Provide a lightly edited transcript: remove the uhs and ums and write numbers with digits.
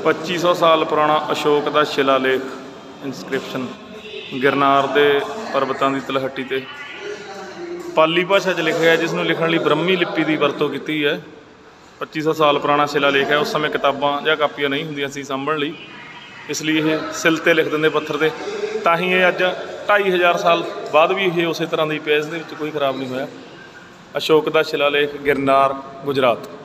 2500 साल पुराना अशोक का शिलालेख इंस्क्रिप्शन गिरनार के पर्वतों की तलहटी से पाली भाषा च लिखा है, जिसनों लिखने लिए ब्रह्मी लिपि की वरतों की है। 2500 साल पुराना शिलालेख है। उस समय किताबां या कापियां नहीं होंदियां सी सामभण लई, इसलिए ये सिल ते लिख देंगे पत्थर से। तां ही ये अज 2500 साल बाद भी ये उस तरह की पिया, इसके कोई खराब नहीं होया। अशोक का शिलालेख गिरनार गुजरात।